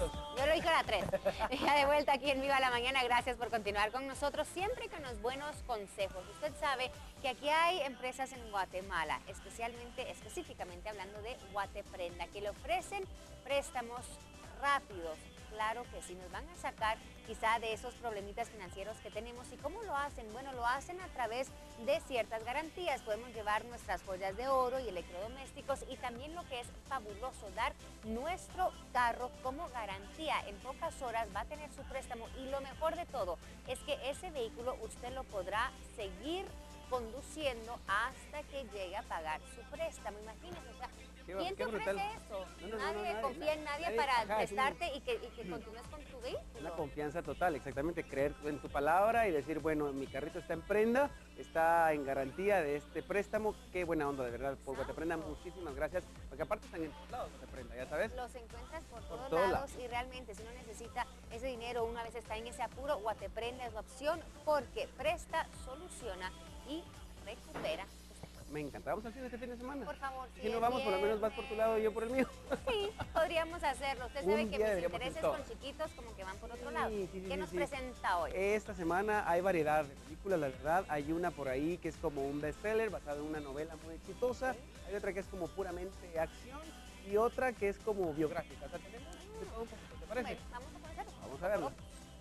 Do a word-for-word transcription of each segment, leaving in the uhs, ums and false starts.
minutos. Yo lo dije a las tres. Ya de vuelta aquí en Viva la Mañana. Gracias por continuar con nosotros, siempre con los buenos consejos. Usted sabe que aquí hay empresas en Guatemala, especialmente, específicamente hablando de Guateprenda, que le ofrecen préstamos rápidos. Claro que sí, nos van a sacar quizá de esos problemitas financieros que tenemos. ¿Y cómo lo hacen? Bueno, lo hacen a través de ciertas garantías. Podemos llevar nuestras joyas de oro y electrodomésticos, y también lo que es fabuloso, dar nuestro carro como garantía. En pocas horas va a tener su préstamo, y lo mejor de todo es que ese vehículo usted lo podrá seguir conduciendo hasta que llegue a pagar su préstamo. Imagínese, o sea, ¿quién te ofrece eso? No, no, nadie no, no, confía nadie, en nadie, nadie, para ajá, prestarte un, y que, y que continúes con tu vehículo. Una confianza total, exactamente, creer en tu palabra y decir, bueno, mi carrito está en prenda, está en garantía de este préstamo. Qué buena onda, de verdad, por Guateprenda, muchísimas gracias, porque aparte están en todos lados Guateprenda, ya sabes. Los encuentras por, por todos, todos lados, lados, y realmente si uno necesita ese dinero, una vez está en ese apuro, Guateprenda es la opción, porque presta, soluciona y recupera. Me encanta. ¿Vamos al cine este fin de semana? Por favor. Si no vamos, por lo menos vas por tu lado y yo por el mío. Sí, podríamos hacerlo. Usted sabe Un que día mis deberíamos intereses ir con chiquitos como que van por otro Sí, lado. sí, sí, ¿Qué sí, nos sí. presenta hoy? Esta semana hay variedad de películas, la verdad. Hay una por ahí que es como un bestseller basado en una novela muy exitosa. Sí. Hay otra que es como puramente acción y otra que es como biográfica. O sea, tenemos de todo un poquito, ¿te parece? Bueno, vamos a conocerlo. Vamos a verlo.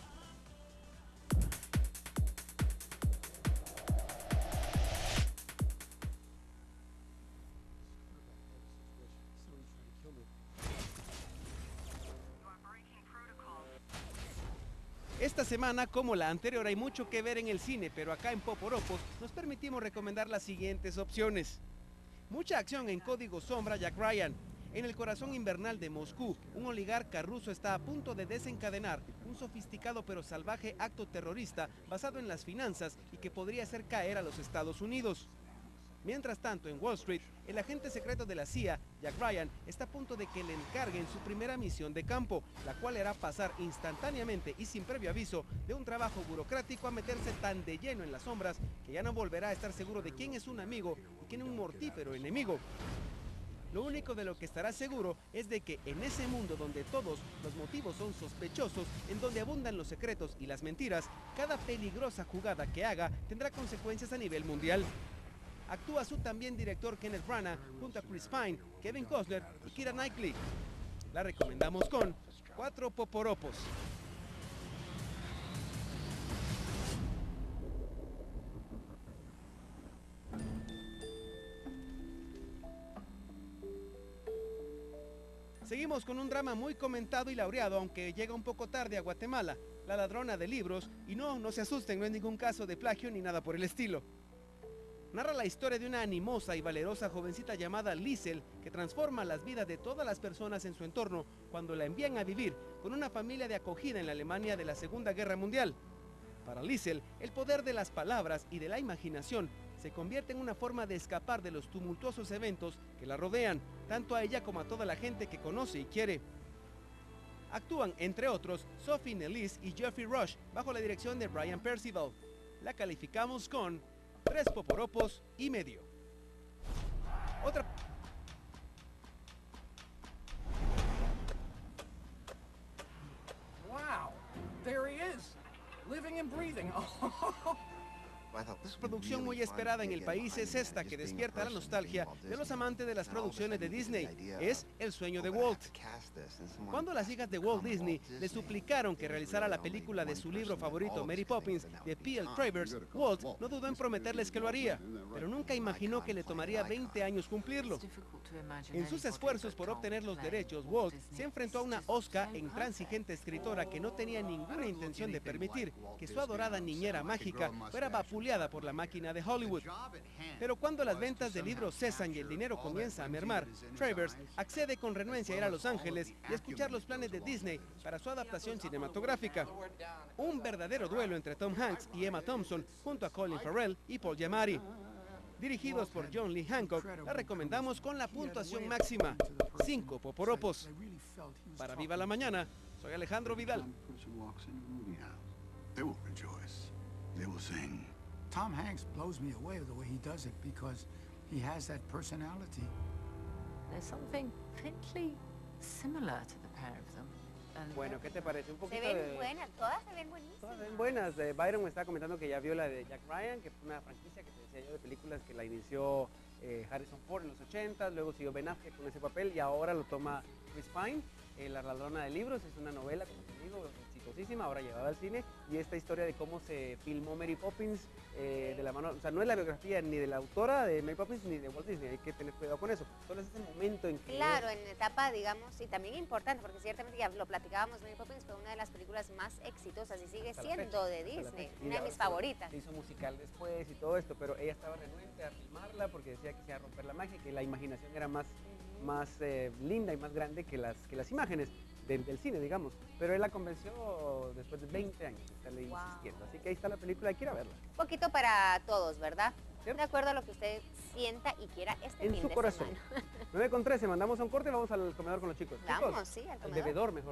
Esta semana, como la anterior, hay mucho que ver en el cine, pero acá en Poporopos nos permitimos recomendar las siguientes opciones. Mucha acción en Código Sombra, Jack Ryan. En el corazón invernal de Moscú, un oligarca ruso está a punto de desencadenar un sofisticado pero salvaje acto terrorista basado en las finanzas y que podría hacer caer a los Estados Unidos. Mientras tanto, en Wall Street, el agente secreto de la C I A, Jack Ryan, está a punto de que le encarguen su primera misión de campo, la cual hará pasar instantáneamente y sin previo aviso de un trabajo burocrático a meterse tan de lleno en las sombras que ya no volverá a estar seguro de quién es un amigo y quién es un mortífero enemigo. Lo único de lo que estará seguro es de que en ese mundo donde todos los motivos son sospechosos, en donde abundan los secretos y las mentiras, cada peligrosa jugada que haga tendrá consecuencias a nivel mundial. Actúa su también director Kenneth Branagh junto a Chris Pine, Kevin Costner y Keira Knightley. La recomendamos con cuatro Poporopos. Seguimos con un drama muy comentado y laureado, aunque llega un poco tarde a Guatemala, La ladrona de libros, y no, no se asusten, no es ningún caso de plagio ni nada por el estilo. Narra la historia de una animosa y valerosa jovencita llamada Liesel, que transforma las vidas de todas las personas en su entorno cuando la envían a vivir con una familia de acogida en la Alemania de la Segunda Guerra Mundial. Para Liesel, el poder de las palabras y de la imaginación se convierte en una forma de escapar de los tumultuosos eventos que la rodean, tanto a ella como a toda la gente que conoce y quiere. Actúan, entre otros, Sophie Nellis y Geoffrey Rush, bajo la dirección de Brian Percival. La calificamos con tres Poporopos y medio. Otra... Wow, there he is, living and breathing. Producción muy esperada en el país es esta, que despierta la nostalgia de los amantes de las producciones de Disney. Es El sueño de Walt. Cuando las hijas de Walt Disney le suplicaron que realizara la película de su libro favorito, Mary Poppins, de P L Travers, Walt no dudó en prometerles que lo haría, pero nunca imaginó que le tomaría veinte años cumplirlo. En sus esfuerzos por obtener los derechos, Walt se enfrentó a una osca e intransigente escritora que no tenía ninguna intención de permitir que su adorada niñera mágica fuera vapuleada por la máquina de Hollywood. Pero cuando las ventas de libros cesan y el dinero comienza a mermar, Travers accede con renuencia a ir a Los Ángeles y a escuchar los planes de Disney para su adaptación cinematográfica. Un verdadero duelo entre Tom Hanks y Emma Thompson junto a Colin Farrell y Paul Giamatti. Dirigidos por John Lee Hancock, la recomendamos con la puntuación máxima, cinco Poporopos. Para Viva la Mañana, soy Alejandro Vidal. Tom Hanks blows me away the way he does it because he has that personality. There's something faintly similar to the pair of them. Bueno, ¿qué te parece? Un Se poquito ven de... buenas, todas se ven buenísimas. Todas se ven buenas. Eh, Byron me estaba comentando que ya vio la de Jack Ryan, que fue una franquicia que te decía yo de películas que la inició eh, Harrison Ford en los ochentas, luego siguió Ben Affleck con ese papel y ahora lo toma Chris Pine. Eh, La ladrona de libros es una novela, como te digo, exitosísima, ahora llevada al cine, y esta historia de cómo se filmó Mary Poppins eh, de la mano, o sea, no es la biografía ni de la autora de Mary Poppins ni de Walt Disney, hay que tener cuidado con eso, solo es ese momento en que... Claro, en etapa, digamos, y también importante, porque ciertamente ya lo platicábamos, Mary Poppins fue una de las películas más exitosas y sigue Hasta la siendo fecha, de hasta la Disney, fecha. Y una de ahora mis se- favoritas. Se hizo musical después y todo esto, pero ella estaba renuente a filmarla porque decía que se iba a romper la magia, que la imaginación era más, más eh, linda y más grande que las, que las imágenes del, del cine, digamos. Pero él la convenció después de veinte años de estarle Wow. insistiendo. Así que ahí está la película, hay que ir a verla. Un poquito para todos, ¿verdad? ¿Cierto? De acuerdo a lo que usted sienta y quiera este En fin su de corazón. semana. nueve con trece, mandamos a un corte y vamos al comedor con los chicos. Vamos, Chicos, sí, al al comedor. bebedor mejor.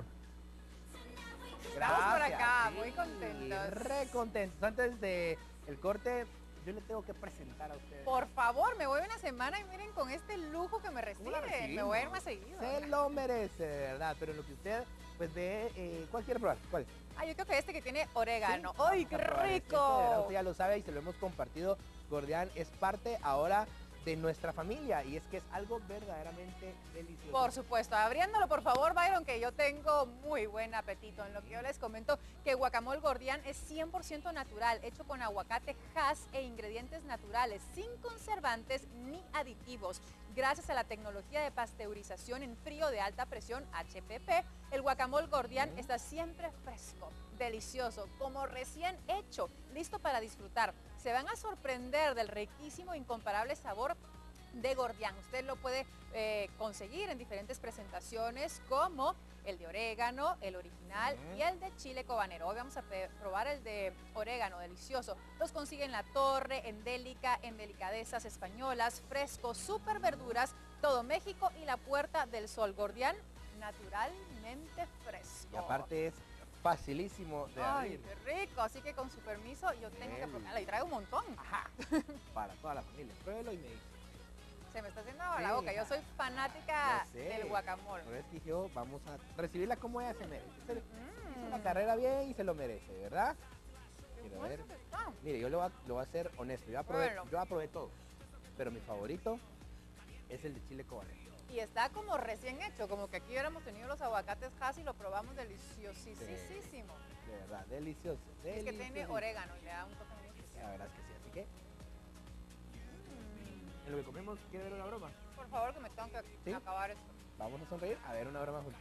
Estamos por Gracias, acá, sí, muy contentos. Re contentos. Antes de el corte, yo le tengo que presentar a ustedes. Por favor, me voy una semana y miren con este lujo que me ¿Cómo la reciben. Me voy a ir recibimos? más seguido. Se lo merece, de verdad. Pero lo que usted pues ve, eh, ¿cuál quiere probar? ¿Cuál? Ah, yo creo que este que tiene orégano. Sí, ¡Ay, vamos qué a probar este. Este, de verdad, rico! usted ya lo sabe y se lo hemos compartido. Gordian es parte ahora de nuestra familia y es que es algo verdaderamente delicioso. Por supuesto, abriéndolo por favor, Byron, que yo tengo muy buen apetito. En lo que yo les comento que guacamole Gordian es cien por ciento natural, hecho con aguacate Hass e ingredientes naturales, sin conservantes ni aditivos. Gracias a la tecnología de pasteurización en frío de alta presión H P P, el guacamole Gordian Mm. está siempre fresco, delicioso, como recién hecho, listo para disfrutar. Se van a sorprender del riquísimo e incomparable sabor de Gordian. Usted lo puede eh, conseguir en diferentes presentaciones como el de orégano, el original Mm. y el de chile cobanero. Hoy vamos a pe- probar el de orégano, delicioso. Los consigue en La Torre, en Délica, en Delicadezas Españolas, frescos, super verduras, todo México y la Puerta del Sol. Gordian, naturalmente fresco. Y aparte es facilísimo de Ay, abrir. qué rico. Así que con su permiso yo tengo que Deli. probarla y traigo un montón. Ajá. Para toda la familia. Pruébelo y me dice. Se me está haciendo agua la Sí, boca. Yo soy fanática Ya sé. del guacamole. Por eso dije yo, vamos a recibirla como ella se merece. Se- Mm. Hizo una carrera bien y se lo merece, ¿verdad? Qué Quiero bueno ver. que está. Mire, yo lo voy a, lo voy a hacer honesto. Yo aprobé, Pruébelo. yo aprobé todo. Pero mi favorito es el de chile cobanero. Y está como recién hecho, como que aquí hubiéramos tenido los aguacates Hass y lo probamos deliciosísimo. De verdad, delicioso. Es que tiene delicioso. orégano y le da un toque muy La especial. verdad es que sí. Así que, en lo que comemos, ¿quiere ver una broma? Por favor, que me tengo que ¿Sí? acabar esto. Vamos a sonreír a ver una broma juntos.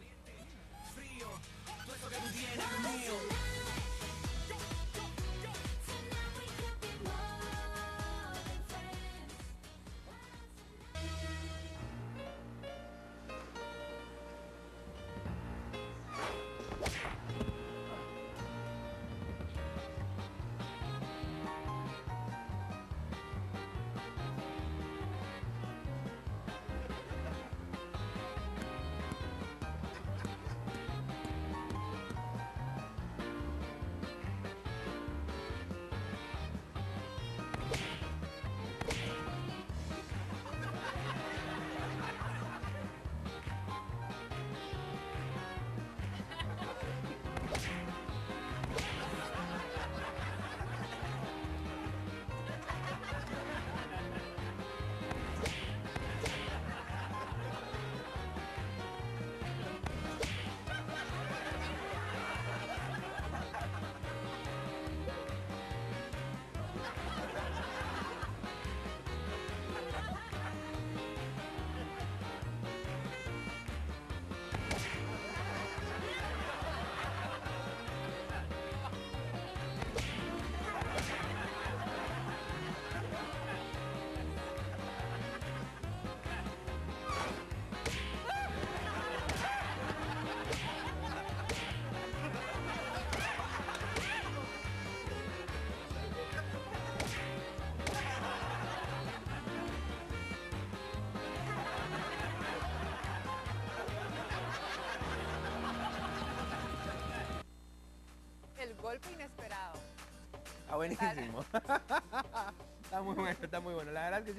El golpe inesperado. Está buenísimo. Está muy bueno, está muy bueno. La verdad es que sí,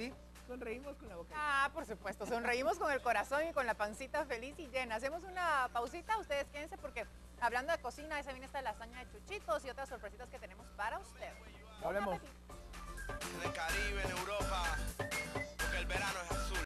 Sonreímos con la boca. Ah, por supuesto, sonreímos con el corazón y con la pancita feliz y llena. Hacemos una pausita, ustedes quédense porque hablando de cocina, esa viene esta lasaña de chuchitos y otras sorpresitas que tenemos para ustedes. Hablemos. En el Caribe, en Europa, porque el verano es